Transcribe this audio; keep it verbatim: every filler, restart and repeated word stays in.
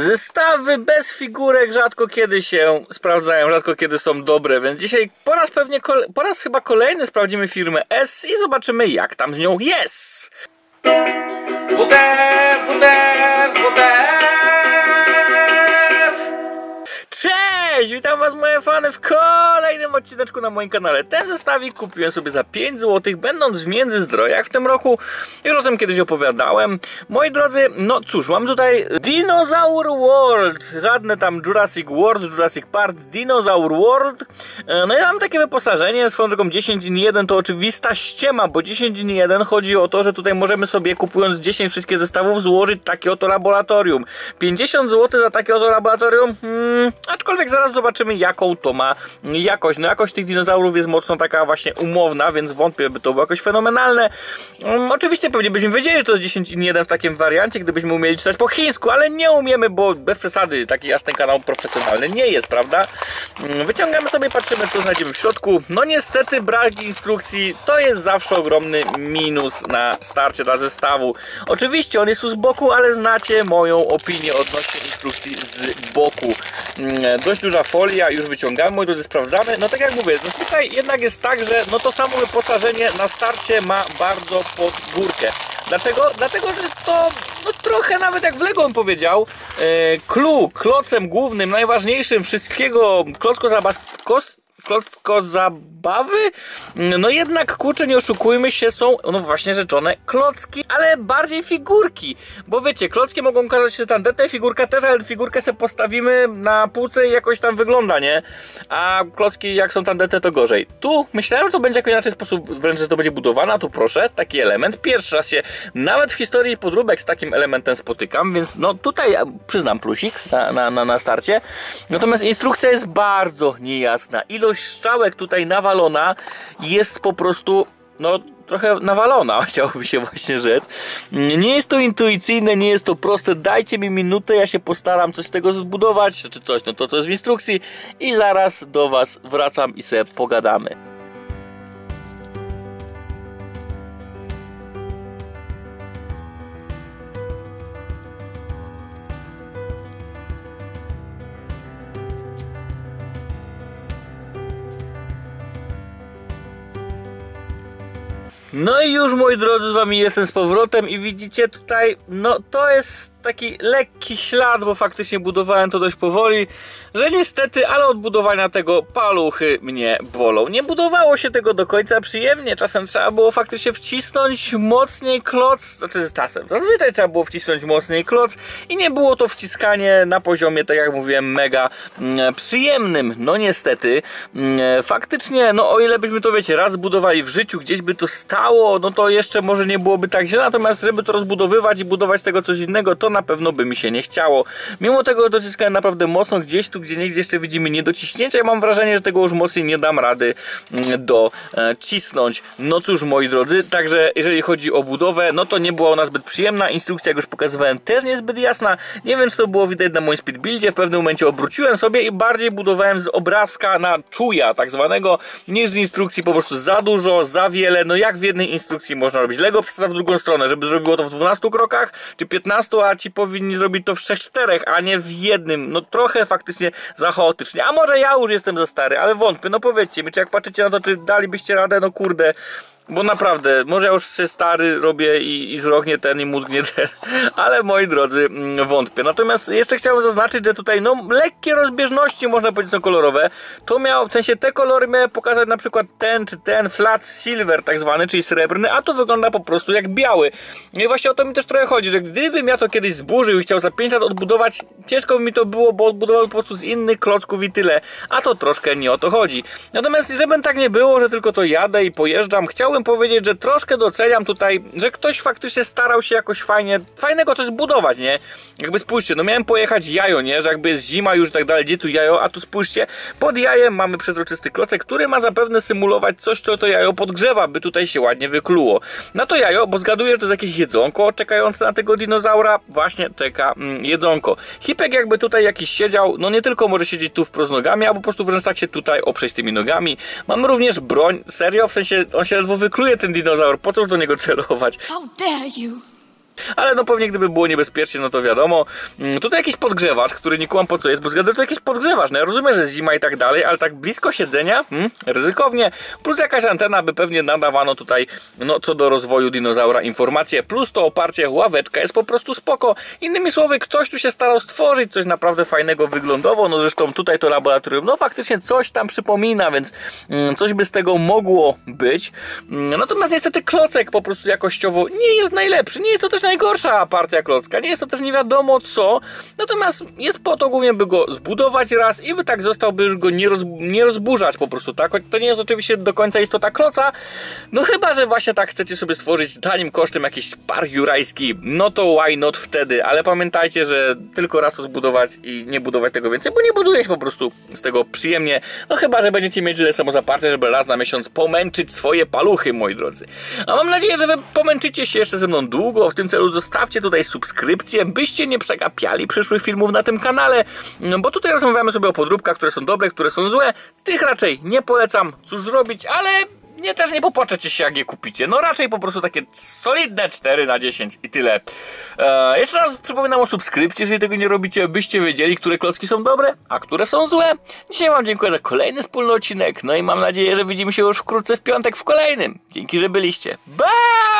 Zestawy bez figurek rzadko kiedy się sprawdzają, rzadko kiedy są dobre, więc dzisiaj po raz pewnie, po raz chyba kolejny sprawdzimy firmę S i zobaczymy, jak tam z nią jest. W D F, W D F, W D F. Cześć! Witam was, moje fany, w kolejnym odcineczku na moim kanale. Ten zestawik kupiłem sobie za pięć złotych, będąc w Międzyzdrojach w tym roku. Już o tym kiedyś opowiadałem. Moi drodzy, no cóż, mam tutaj Dinosaur World. Żadne tam Jurassic World, Jurassic Park, Dinosaur World. No i mam takie wyposażenie, swoją drogą dziesięć in jeden to oczywista ściema, bo dziesięć in jeden chodzi o to, że tutaj możemy sobie, kupując dziesięć wszystkich zestawów, złożyć takie oto laboratorium. pięćdziesiąt złotych za takie oto laboratorium, hmm, aczkolwiek zaraz zobaczymy, jaką to ma jakość. No jakość tych dinozaurów jest mocno taka właśnie umowna, więc wątpię, by to było jakoś fenomenalne. Um, oczywiście pewnie byśmy wiedzieli, że to jest dziesięć in jeden w takim wariancie, gdybyśmy umieli czytać po chińsku, ale nie umiemy, bo bez przesady, taki aż ten kanał profesjonalny nie jest, prawda? Um, wyciągamy sobie, patrzymy, co znajdziemy w środku. No niestety brak instrukcji to jest zawsze ogromny minus na starcie dla zestawu. Oczywiście on jest tu z boku, ale znacie moją opinię odnośnie instrukcji z boku. Um, dość duża folia, już wyciągamy, moi drodzy, sprawdzamy. No tak jak mówię, no tutaj jednak jest tak, że no to samo wyposażenie na starcie ma bardzo pod górkę. Dlaczego? Dlatego, że to no trochę nawet jak w Lego bym powiedział, e, clue, klocem głównym, najważniejszym wszystkiego, klocko zabas... klocko zabawy? No jednak, kurczę, nie oszukujmy się, są no właśnie rzeczone klocki, ale bardziej figurki, bo wiecie, klocki mogą okazać się tandetne, figurka też, ale figurkę sobie postawimy na półce i jakoś tam wygląda, nie? A klocki jak są tandetne, to gorzej. Tu myślałem, że to będzie jakiś inaczej sposób, wręcz, że to będzie budowana, tu proszę, taki element, pierwszy raz się nawet w historii podróbek z takim elementem spotykam, więc no tutaj przyznam plusik na, na, na, na starcie. Natomiast instrukcja jest bardzo niejasna, ilość strzałek tutaj nawalona jest po prostu, no trochę nawalona, chciałoby się właśnie rzec. Nie jest to intuicyjne, nie jest to proste. Dajcie mi minutę, ja się postaram coś z tego zbudować, czy coś, no to co jest w instrukcji i zaraz do was wracam i sobie pogadamy. No i już, moi drodzy, z wami jestem z powrotem i widzicie tutaj, no to jest taki lekki ślad, bo faktycznie budowałem to dość powoli, że niestety, ale od budowania tego paluchy mnie bolą. Nie budowało się tego do końca przyjemnie, czasem trzeba było faktycznie wcisnąć mocniej kloc, znaczy czasem, zazwyczaj trzeba było wcisnąć mocniej kloc i nie było to wciskanie na poziomie, tak jak mówiłem, mega mm, przyjemnym. No niestety, mm, faktycznie, no o ile byśmy to, wiecie, raz budowali w życiu, gdzieś by to stało, no to jeszcze może nie byłoby tak źle, natomiast żeby to rozbudowywać i budować z tego coś innego, to na pewno by mi się nie chciało. Mimo tego dociskałem naprawdę mocno, gdzieś tu, gdzie niegdzie jeszcze widzimy niedociśnięcia, ja mam wrażenie, że tego już mocniej nie dam rady docisnąć. E, no cóż, moi drodzy, także jeżeli chodzi o budowę, no to nie była ona zbyt przyjemna, instrukcja, jak już pokazywałem, też niezbyt jasna. Nie wiem, czy to było widać na moim speedbuildzie, w pewnym momencie obróciłem sobie i bardziej budowałem z obrazka na czuja tak zwanego, niż z instrukcji, po prostu za dużo, za wiele. No jak w jednej instrukcji można robić Lego, przedstaw w drugą stronę, żeby zrobiło to w dwunastu krokach, czy piętnastu, a ci powinni zrobić to w trzech czterech, a nie w jednym. No trochę faktycznie za chaotycznie. A może ja już jestem za stary, ale wątpię. No powiedzcie mi, czy jak patrzycie na to, czy dalibyście radę, no kurde. Bo naprawdę, może ja już się stary robię i, i wzrok nie ten, i mózg nie ten, ale moi drodzy, wątpię. Natomiast jeszcze chciałem zaznaczyć, że tutaj no lekkie rozbieżności, można powiedzieć, są kolorowe. To miało, w sensie te kolory miały pokazać na przykład ten czy ten flat silver tak zwany, czyli srebrny, a to wygląda po prostu jak biały. No i właśnie o to mi też trochę chodzi, że gdybym ja to kiedyś zburzył i chciał za pięć lat odbudować, ciężko by mi to było, bo odbudował po prostu z innych klocków i tyle, a to troszkę nie o to chodzi. Natomiast żeby tak nie było, że tylko to jadę i pojeżdżam, chciałbym powiedzieć, że troszkę doceniam tutaj, że ktoś faktycznie starał się jakoś fajnie, fajnego coś zbudować, nie? Jakby spójrzcie, no miałem pojechać jajo, nie? Że jakby jest zima już i tak dalej, gdzie tu jajo, a tu spójrzcie, pod jajem mamy przezroczysty klocek, który ma zapewne symulować coś, co to jajo podgrzewa, by tutaj się ładnie wykluło. Na to jajo, bo zgaduję, że to jest jakieś jedzonko czekające na tego dinozaura, właśnie czeka mm, jedzonko. Hipek jakby tutaj jakiś siedział, no nie tylko może siedzieć tu wprost nogami, albo po prostu wręcz tak się tutaj oprzeć tymi nogami. Mamy również broń, serio, w sensie on się ledwo wykluje, ten dinozaur, po co już do niego celować? How dare you? Ale no pewnie gdyby było niebezpiecznie, no to wiadomo. Tutaj jakiś podgrzewacz, który nie kumam po co jest, bo zgaduję, to jakiś podgrzewacz. No ja rozumiem, że jest zima i tak dalej, ale tak blisko siedzenia, hmm, ryzykownie. Plus jakaś antena, by pewnie nadawano tutaj, no co do rozwoju dinozaura informacje. Plus to oparcie, ławeczka jest po prostu spoko. Innymi słowy, ktoś tu się starał stworzyć coś naprawdę fajnego wyglądowo. No zresztą tutaj to laboratorium, no faktycznie coś tam przypomina, więc mm, coś by z tego mogło być. Mm, natomiast niestety klocek po prostu jakościowo nie jest najlepszy. Nie jest to też najgorsza partia klocka, nie jest to też nie wiadomo co, natomiast jest po to głównie, by go zbudować raz i by tak został, by go nie, roz, nie rozburzać po prostu, tak? Choć to nie jest oczywiście do końca istota kloca, no chyba, że właśnie tak chcecie sobie stworzyć tanim kosztem jakiś park jurajski, no to why not wtedy, ale pamiętajcie, że tylko raz to zbudować i nie budować tego więcej, bo nie buduje się po prostu z tego przyjemnie, no chyba, że będziecie mieć tyle samozaparcie, żeby raz na miesiąc pomęczyć swoje paluchy, moi drodzy. A mam nadzieję, że wy pomęczycie się jeszcze ze mną długo, w tym celu zostawcie tutaj subskrypcję, byście nie przegapiali przyszłych filmów na tym kanale, bo tutaj rozmawiamy sobie o podróbkach, które są dobre, które są złe. Tych raczej nie polecam, cóż zrobić, ale nie też nie popłaczecie się, jak je kupicie. No raczej po prostu takie solidne cztery na dziesięć i tyle. Eee, jeszcze raz przypominam o subskrypcji, jeżeli tego nie robicie, byście wiedzieli, które klocki są dobre, a które są złe. Dzisiaj wam dziękuję za kolejny wspólny odcinek, no i mam nadzieję, że widzimy się już wkrótce w piątek w kolejnym. Dzięki, że byliście. Bye!